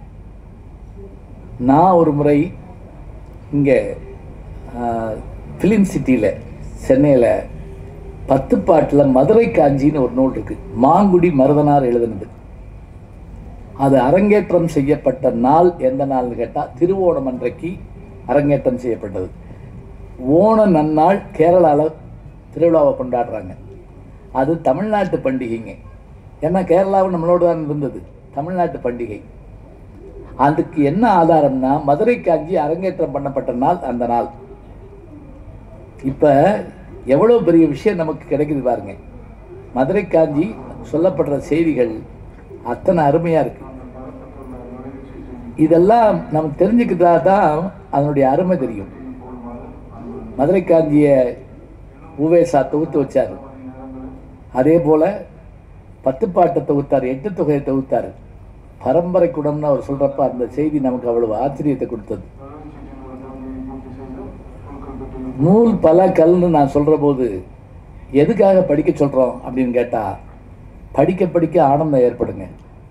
நான் ஒரு முறை இங்கே ஃபிலிம் சிட்டியில் சென்னையில் பத்து பாட்டில் மதுரை காஞ்சின்னு ஒரு நூல் இருக்குது, மாங்குடி மருதனார் எழுதுனது. அது அரங்கேற்றம் செய்யப்பட்ட நாள் எந்த நாள்னு கேட்டால் திருவோணம் அன்றைக்கு அரங்கேற்றம் செய்யப்பட்டது. ஓண நன்னாள் கேரளாவில் திருவிழாவை கொண்டாடுறாங்க. அது தமிழ்நாட்டு பண்டிகைங்க. ஏன்னா கேரளாவும் நம்மளோடு தான் இருந்தது. தமிழ்நாட்டு பண்டிகை. அதுக்கு என்ன ஆதாரம்னா மதுரை காஞ்சி அரங்கேற்றம் பண்ணப்பட்ட நாள் அந்த நாள். இப்போ எவ்வளோ பெரிய விஷயம் நமக்கு கிடைக்குது பாருங்க. மதுரை காஞ்சி சொல்லப்படுற செய்திகள் அத்தனை அருமையாக இருக்கு. இதெல்லாம் நம்ம தெரிஞ்சுக்கிட்டா தான் அதனுடைய அருமை தெரியும். மதுரை காஞ்சியை உவேசா தொகுத்து வச்சார். அதே போல் பத்து பாட்டை தொகுத்தார், எட்டு தொகையை தொகுத்தார். பரம்பரை குடம்னு அவர் சொல்கிறப்ப அந்த செய்தி நமக்கு அவ்வளவு ஆச்சரியத்தை கொடுத்தது. நூல் பல கல்னு நான் சொல்கிற போது எதுக்காக படிக்க சொல்கிறோம் அப்படின்னு கேட்டால், படிக்க படிக்க ஆனந்தம் ஏற்படுங்க.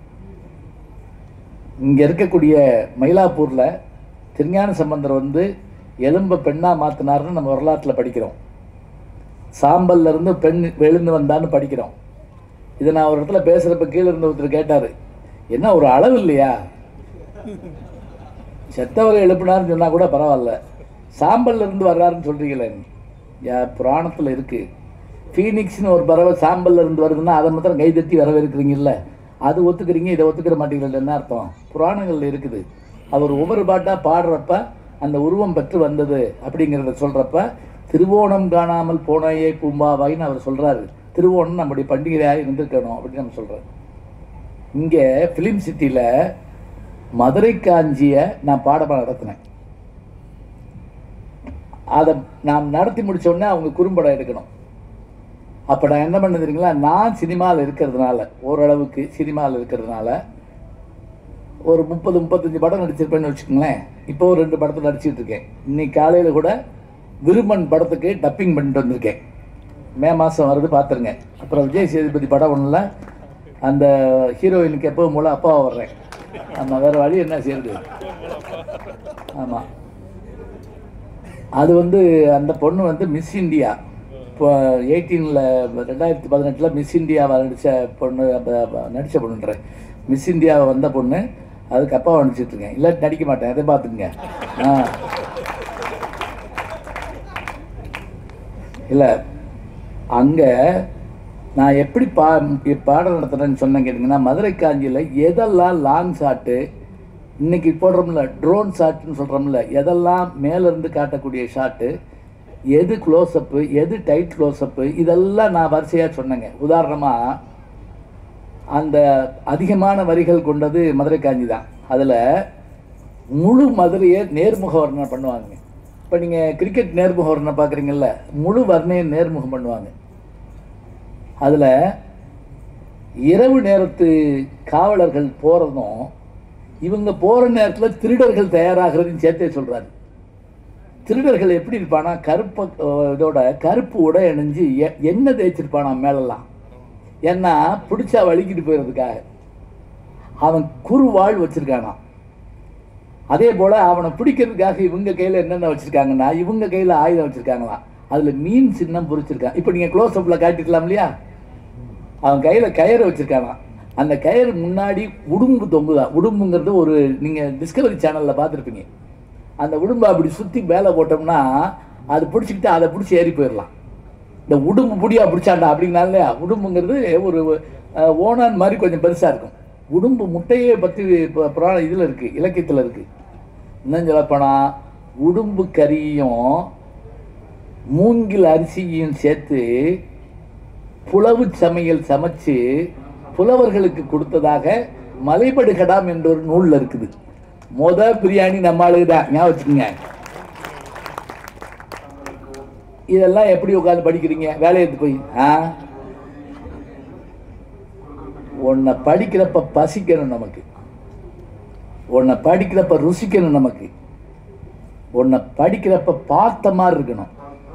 இங்கே இருக்கக்கூடிய மயிலாப்பூரில் திருஞான சம்பந்தர் வந்து எலும்பை பெண்ணாக மாற்றினார்னு நம்ம வரலாற்றில் படிக்கிறோம். சாம்பல்ல இருந்து பெண் எழுந்து வந்தான்னு படிக்கிறோம். இதை நான் ஒரு இடத்துல பேசுகிறப்ப கீழே இருந்த ஒருத்தர் கேட்டார், என்ன ஒரு அளவு இல்லையா? செத்தவரை எழுப்பினார்னு சொன்னால் கூட பரவாயில்ல, சாம்பல்ல இருந்து வர்றாருன்னு சொல்கிறீங்களே. புராணத்தில் இருக்குது, ஃபீனிக்ஸ்னு ஒரு பறவை சாம்பல்ல இருந்து வருதுன்னா அதை மாத்திரம் கை தட்டி வரவேற்கிறீங்கல்ல, அது ஒத்துக்கிறீங்க, இதை ஒத்துக்கிற மாட்டீங்களா? என்ன அர்த்தம்? புராணங்களில் இருக்குது. அவர் ஒவ்வொரு பாட்டாக பாடுறப்ப அந்த உருவம் பெற்று வந்தது அப்படிங்கிறத சொல்கிறப்ப திருவோணம் காணாமல் போனையே பூம்பாவாயின்னு அவர் சொல்கிறாரு. திருவோணம் நம்முடைய பண்டிகையாக இருந்திருக்கணும் அப்படின்னு நம்ம சொல்கிறோம். இங்கே ஃபிலிம் சிட்டியில் மதுரை காஞ்சியை நான் பாடமாக நடத்தினேன். அதை நான் நடத்தி முடித்த உடனே அவங்க குறும்படம் எடுக்கணும். அப்போ நான் என்ன பண்ண தெரியுங்களா, நான் சினிமாவில் இருக்கிறதுனால, ஓரளவுக்கு சினிமாவில் இருக்கிறதுனால ஒரு முப்பது முப்பத்தஞ்சு படம் நடிச்சிருப்பேன்னு வச்சுக்கோங்களேன். இப்போ ஒரு ரெண்டு படத்தை நடிச்சிட்டு இருக்கேன். இன்னைக்கு காலையில் கூட விருமன் படத்துக்கு டப்பிங் பண்ணிட்டு வந்திருக்கேன். மே மாதம் வருது, பார்த்துருங்க. அப்புறம் விஜய் சேதுபதி படம் ஒன்றில் அந்த ஹீரோயினுக்கு எப்போ மூலம் அப்பாவை வர்றேன். ஆமாம், வேறு வழி என்ன செய்யுது. ஆமாம், அது வந்து அந்த பொண்ணு வந்து மிஸ் இந்தியா இப்போ எயிட்டீனில் ரெண்டாயிரத்தி பதினெட்டில் மிஸ் இந்தியாவை நடித்த பொண்ணு, நடித்த பொண்ணுன்றேன், மிஸ் இந்தியாவை வந்த பொண்ணு. அதுக்கு அப்பாவை நடிச்சிட்ருக்கேன். இல்லாட்டி நடிக்க மாட்டேன், அதை பார்த்துக்குங்க. ஆ இல்லை, அங்கே நான் எப்படி பா பாடம் நடத்துகிறேன்னு சொன்னேன் கேட்டிங்கன்னா, மதுரை காஞ்சியில் எதெல்லாம் லாங் ஷாட்டு, இன்றைக்கி போடுறோம்ல ட்ரோன் ஷாட்டுன்னு சொல்கிறோம்ல, எதெல்லாம் மேலேருந்து காட்டக்கூடிய ஷாட்டு, எது க்ளோஸ்அப்பு, எது டைட் க்ளோஸ்அப்பு, இதெல்லாம் நான் வரிசையாக சொன்னேங்க. உதாரணமாக அந்த அதிகமான வரிகள் கொண்டது மதுரை காஞ்சி தான். அதில் முழு மதுரையை நேர்முக வர்ணனை பண்ணுவாங்க. இப்போ நீங்கள் கிரிக்கெட் நேர்முக வர்ணனை பார்க்குறீங்கல்ல, முழு வர்ணையை நேர்முகம் பண்ணுவாங்க. அதில் இரவு நேரத்து காவலர்கள் போகிறதும் இவங்க போகிற நேரத்தில் திருடர்கள் தயாராகிறதையும் சேர்த்தே சொல்கிறாரு. திருடர்கள் எப்படி இருப்பானா, கருப்பை இதோட கருப்பு உடை அணிஞ்சு எண்ணெய் தேய்ச்சிருப்பானா மேலெல்லாம். ஏன்னா பிடிச்சா வலிக்கிட்டு போயிடுறதுக்காக. அவன் குறுவாள் வச்சுருக்கானா. அதே போல் அவனை பிடிக்கிறதுக்காக இவங்க கையில் என்னென்ன வச்சுருக்காங்கன்னா, இவங்க கையில் ஆயுதம் வச்சுருக்காங்களாம். அதில் மீன் சின்னம் பொறிச்சிருக்கான். இப்போ நீங்கள் க்ளோஸ்அப்பில் காட்டிக்கலாம் இல்லையா, அவன் கையில் கயிறு வச்சுருக்கானா. அந்த கயிறு முன்னாடி உடும்பு தொங்குதான். உடும்புங்கிறது ஒரு நீங்கள் டிஸ்கவரி சேனலில் பார்த்துருப்பீங்க. அந்த உடும்பை அப்படி சுற்றி மேலே போட்டோம்னா அது பிடிச்சிக்கிட்டு அதை பிடிச்சி ஏறி போயிடலாம். இந்த உடும்பு பிடியா பிடிச்சாண்டா அப்படின்னால இல்லையா, உடும்புங்கிறது ஒரு ஓனான் மாதிரி கொஞ்சம் பெருசாக இருக்கும். உடும்பு முட்டையை பற்றி புராண இதில் இருக்குது, இலக்கியத்தில் இருக்குது. இன்னும் சொல்லப்போனால் உடும்பு கறியும் மூங்கில் அரிசியையும் சேர்த்து புலவு சமையல் சமைச்சு புலவர்களுக்கு கொடுத்ததாக மலைபடுகடாம் என்ற ஒரு நூலில் இருக்குது. மொத பிரியாணி நம்ம ஆளுக்கு தான், ஞாபகம் வச்சுக்கோங்க. இதெல்லாம் எப்படி உட்காந்து படிக்கிறீங்க வேலையை போய்? ஆ உன்னை படிக்கிறப்ப பசிக்கணும் நமக்கு, உன்னை படிக்கிறப்ப ருசிக்கணும் நமக்கு, உன்னை படிக்கிறப்ப பார்த்த மாதிரி இருக்கணும்.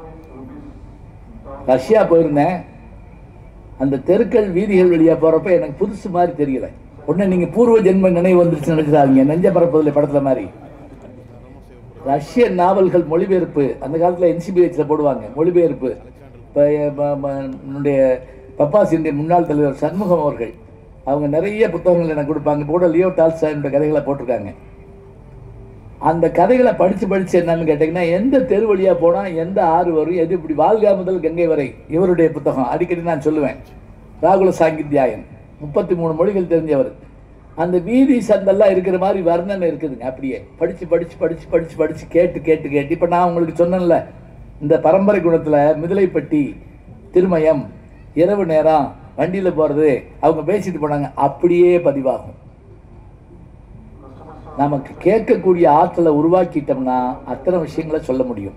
ரஷ்யா போயிருந்தேன். அந்த தெருக்கள் வீதிகள் வழியாக போகிறப்ப எனக்கு புதுசு மாதிரி தெரியல. உடனே நீங்கள் பூர்வ ஜென்ம நினைவு வந்துருச்சு நினைச்சிடாதீங்க. நெஞ்ச பரப்பதில் படத்தில் மாதிரி ரஷ்ய நாவல்கள் மொழிபெயர்ப்பு அந்த காலத்தில் என்சிபிஹெச்சில் போடுவாங்க மொழிபெயர்ப்பு. இப்போ என்னுடைய பப்பாசியுடைய முன்னாள் தலைவர் சண்முகம் அவர்கள் அவங்க நிறைய புத்தகங்கள் எனக்கு கொடுப்பாங்க. இப்போ கூட லியோ டால்ஸ்டாயினுடைய கதைகளை போட்டிருக்காங்க. அந்த கதைகளை படித்து படித்து என்னன்னு கேட்டிங்கன்னா, எந்த தெரு வழியாக போனால் எந்த ஆறு வரும், எது இப்படி வாழ்கா முதல் கங்கை வரை இவருடைய புத்தகம் அடிக்கடி நான் சொல்லுவேன். ராகுல சாங்கித்யாயன், முப்பத்தி மூணு மொழிகள் தெரிஞ்சவர். அந்த வீதி சந்தெல்லாம் இருக்கிற மாதிரி வர்ணனை இருக்குதுங்க. அப்படியே படித்து படித்து படித்து படித்து படித்து கேட்டு கேட்டு கேட்டு இப்போ நான் உங்களுக்கு சொன்னேன்ல, இந்த பரம்பரை குணத்தில் மிதிலைப்பட்டி, திருமயம், இரவு நேரம் வண்டியில் போகிறது, அவங்க பேசிட்டு போனாங்க, அப்படியே பதிவாகும். நமக்கு கேட்கக்கூடிய ஆற்றலை உருவாக்கிட்டோம்னா அத்தனை விஷயங்களை சொல்ல முடியும்.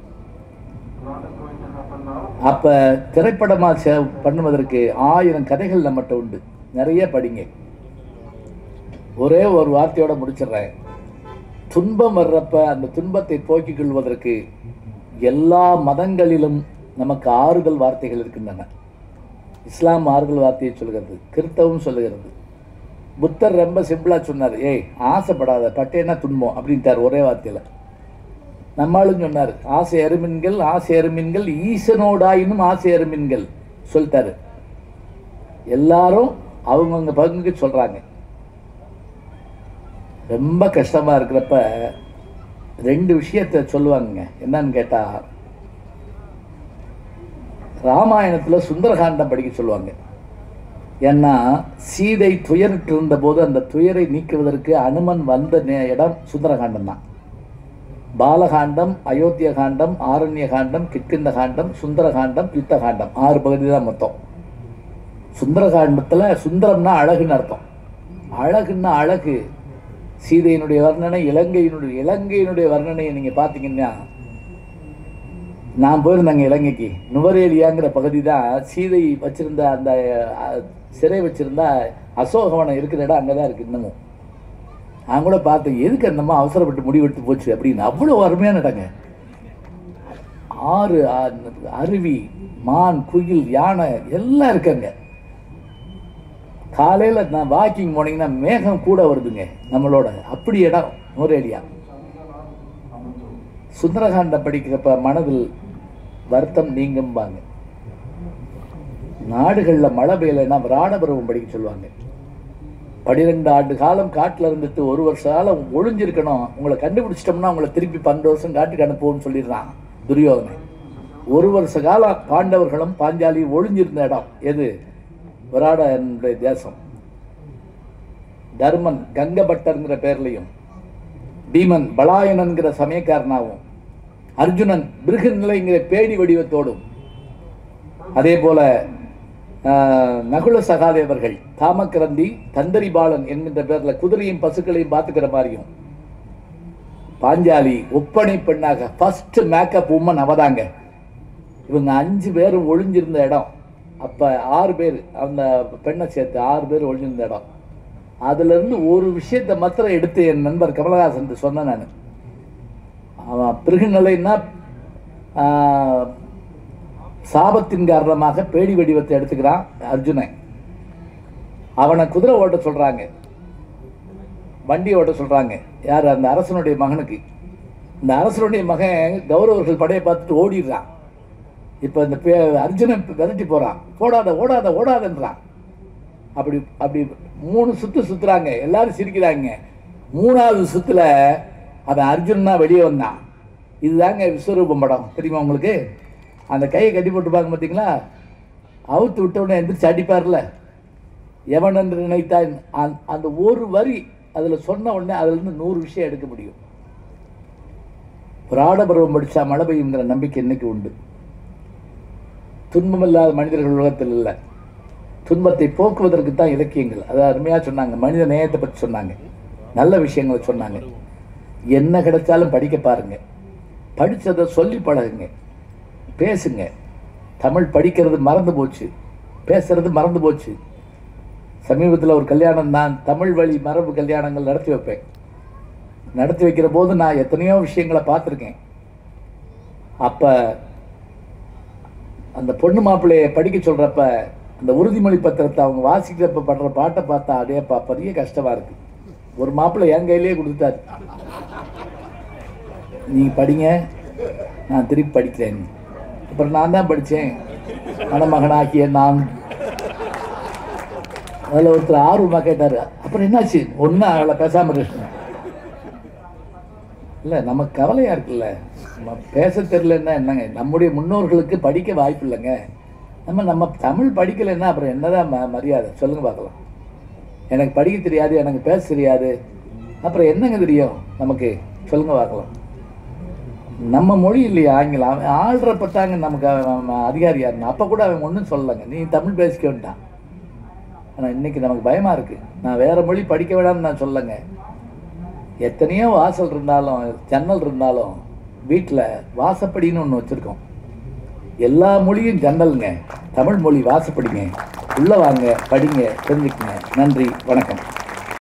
அப்போ திரைப்படமாக பண்ணுவதற்கு ஆயிரம் கதைகள் நம்மகிட்ட உண்டு. நிறைய படிங்க. ஒரே ஒரு வார்த்தையோட முடிச்சிடுறேன். துன்பம் வர்றப்ப அந்த துன்பத்தை போக்கிக் கொள்வதற்கு எல்லா மதங்களிலும் நமக்கு ஆறுதல் வார்த்தைகள் இருக்கின்றன. இஸ்லாம் ஆறுதல் வார்த்தையை சொல்கிறது, கிறிஸ்தவம் சொல்லுகிறது. புத்தர் ரொம்ப சிம்பிளாக சொன்னார், ஏய் ஆசைப்படாத, பட்டேன்னா துன்பம் அப்படின்ட்டார் ஒரே வார்த்தையில். நம்மளும் சொன்னார், ஆசை அருமின்கள் ஆசை அருமின்கள் ஈசனோடாயினும் ஆசை அருமின்கள் சொல்லிட்டாரு. எல்லாரும் அவங்கவுங்க பங்குக்கு சொல்கிறாங்க. ரொம்ப கஷ்டமாக இருக்கிறப்ப ரெண்டு விஷயத்தை சொல்லுவாங்க. என்னன்னு கேட்டால், ராமாயணத்தில் சுந்தரகாண்டம் படிக்க சொல்லுவாங்க. ஏன்னா சீதை துயரிட்டு இருந்தபோது அந்த துயரை நீக்குவதற்கு அனுமன் வந்த இடம் சுந்தரகாண்டம் தான். பாலகாண்டம், அயோத்திய காண்டம், ஆரண்ய காண்டம், கிட்கிந்த காண்டம், சுந்தரகாண்டம், யுத்த காண்டம், ஆறு பகுதி தான் மொத்தம். சுந்தரகாண்டத்தில் சுந்தரம்னா அழகுன்னு அர்த்தம். அழகுன்னா அழகு. சீதையினுடைய வர்ணனை, இலங்கையினுடைய இலங்கையினுடைய வர்ணனையை நீங்கள் பார்த்தீங்கன்னா, நான் போயிருந்தாங்க இலங்கைக்கு. நுவரேலியாங்கிற பகுதி தான் சீதை வச்சிருந்த அந்த சிறை வச்சிருந்தா அசோகவனம் இருக்கிற இடம் அங்கே தான் இருக்குது இன்னமும். நான் கூட பார்த்தேன், எதுக்கு அந்தம்மா அவசரப்பட்டு முடிவெடுத்து போச்சு அப்படின்னு. அவ்வளோ அருமையான இடங்க. ஆறு, அருவி, மான், குயில், யானை எல்லாம் இருக்காங்க. காலையில் நான் வாக்கிங் போனீங்கன்னா மேகம் கூட வருதுங்க நம்மளோட. அப்படி இடம் நுவரேலியா. சுந்தரகாண்டம் படிக்கிறப்ப மனதில் வருத்தம் நீங்கும்பாங்க. நாடுகளில் மழை பெய்யலைன்னா விராடபருவம் படிக்க சொல்லுவாங்க. பன்னிரெண்டு ஆண்டு காலம் காட்டில் இருந்துட்டு ஒரு வருஷ காலம் ஒழிஞ்சிருக்கணும், உங்களை கண்டுபிடிச்சிட்டோம்னா உங்களை திருப்பி பன்னெண்டு வருஷம் காட்டுக்கு அனுப்புவோம்னு சொல்லிடுறான் துரியோதனை. ஒரு வருஷ காலம் பாண்டவர்களும் பாஞ்சாலியும் ஒழிஞ்சிருந்த இடம் எது? விராடனுடைய தேசம். தர்மன் கங்கபட்டர்ங்கிற பேர்லையும், பீமன் பலாயனன்கிற சமயக்காரனாகவும், அர்ஜுனன் பிருகு நிலைங்கிற பேடி வடிவத்தோடும், அதே போல நகுல சகாதேவர்கள் தாமக்கரந்தி தந்தரி பாலன் என்கின்ற பேரில் குதிரையும் பசுக்களையும் பார்த்துக்கிற மாதிரியும், பாஞ்சாலி ஒப்பனை பெண்ணாக ஃபர்ஸ்ட் மேக்கப் உமன் அவதாங்க. இவங்க அஞ்சு பேரும் ஒழிஞ்சிருந்த இடம். அப்போ ஆறு பேர், அந்த பெண்ணை சேர்த்து ஆறு பேர் ஒழிஞ்சிருந்த இடம். அதுலேருந்து ஒரு விஷயத்தை மாத்திரம் எடுத்து என் நண்பர் கமலஹாசன் சொன்னேன் நான். அவன் பிறகு நிலைன்னா சாபத்தின் காரணமாக பேடி வடிவத்தை எடுத்துக்கிறான் அர்ஜுனன். அவனை குதிரை ஓட்ட சொல்கிறாங்க, வண்டி ஓட்ட சொல்கிறாங்க. யார்? அந்த அரசனுடைய மகனுக்கு. இந்த அரசனுடைய மகன் கௌரவர்கள் படையை பார்த்துட்டு ஓடிடுறான். இப்போ இந்த பே அர்ஜுனன் விரட்டி போகிறான், போடாத ஓடாத ஓடாதன்றான். அப்படி அப்படி மூணு சுற்று சுற்றுறாங்க, எல்லாரும் சிரிக்கிறாங்க. மூணாவது சுற்றுல அவன் அர்ஜுனா வெளியே வந்தான். இதுதாங்க விஸ்வரூபம் படம், தெரியுமா உங்களுக்கு? அந்த கையை கட்டி போட்டுப்பாங்க பார்த்தீங்களா? அவுத்து விட்டவுடனே எந்திரிச்சு அடிப்பார்ல, எவன் என்று நினைத்தான். அந்த ஒரு வரி அதில் சொன்ன உடனே அதுலேருந்து நூறு விஷயம் எடுக்க முடியும். பிராடபருவம் படித்தா மழை பெய்யுங்கிற நம்பிக்கை இன்னைக்கு உண்டு. துன்பமில்லாத மனிதர்கள் உலகத்தில் இல்லை. துன்பத்தை போக்குவதற்கு தான் இலக்கியங்கள். அதை அருமையாக சொன்னாங்க. மனித நேயத்தை பற்றி சொன்னாங்க, நல்ல விஷயங்களை சொன்னாங்க. என்ன கிடைச்சாலும் படிக்க பாருங்க, படித்ததை சொல்லி பழகுங்க, பேசுங்க. தமிழ் படிக்கிறது மறந்து போச்சு, பேசுறது மறந்து போச்சு. சமீபத்தில் ஒரு கல்யாணம், நான் தமிழ் வழி மரபு கல்யாணங்கள் நடத்தி வைப்பேன். நடத்தி வைக்கிற போது நான் எத்தனையோ விஷயங்களை பார்த்துருக்கேன். அப்போ அந்த பொண்ணு மாப்பிள்ளையை படிக்க சொல்கிறப்ப அந்த உறுதிமொழி பத்திரத்தை அவங்க வாசிக்கிறப்ப படுற பாட்டை பார்த்தா அடையப்பா பெரிய கஷ்டமாக இருக்குது. ஒரு மாப்பிள்ளை என் கையிலேயே கொடுத்துட்டாரு, நீங்கள் படிங்க, நான் திருப்பி படிக்கிறேன். அப்புறம் நான் தான் படித்தேன், மணமகனாகிய நான். அதில் ஒருத்தர் ஆர்வமாக கேட்டார், அப்புறம் என்னாச்சு? ஒன்றும் அவளை பேசாமல் இருக்கேன். இல்லை நமக்கு கவலையாக இருக்குல்ல, நம்ம பேச தெரிலன்னா என்னங்க, நம்முடைய முன்னோர்களுக்கு படிக்க வாய்ப்பு இல்லைங்க. நம்ம நம்ம தமிழ் படிக்கலைன்னா அப்புறம் என்னதான் ம மரியாதை சொல்லுங்கள் பார்க்கலாம். எனக்கு படிக்க தெரியாது, எனக்கு பேச தெரியாது, அப்புறம் என்னங்க தெரியும் நமக்கு சொல்லுங்கள் பார்க்கலாம். நம்ம மொழி இல்லையா ஆங்கிலம், அவன் ஆள்றப்பத்தாங்க நமக்கு அதிகாரியாக இருந்தான். அப்போ கூட அவன் ஒன்றும் சொல்லலைங்க, நீ தமிழ் பேசிக்க வேண்டாம். ஆனால் இன்றைக்கி நமக்கு பயமாக இருக்குது. நான் வேறு மொழி படிக்க வேண்டாம்னு நான் சொல்லலைங்க. எத்தனையோ வாசல் இருந்தாலும் ஜன்னல் இருந்தாலும் வீட்டில் வாசப்படின்னு ஒன்று வச்சுருக்கோம். எல்லா மொழியும் ஜன்னலுங்க, தமிழ் மொழி வாசப்படிங்க. உள்ளே வாங்க, படிங்க, தெரிஞ்சுக்குங்க. நன்றி, வணக்கம்.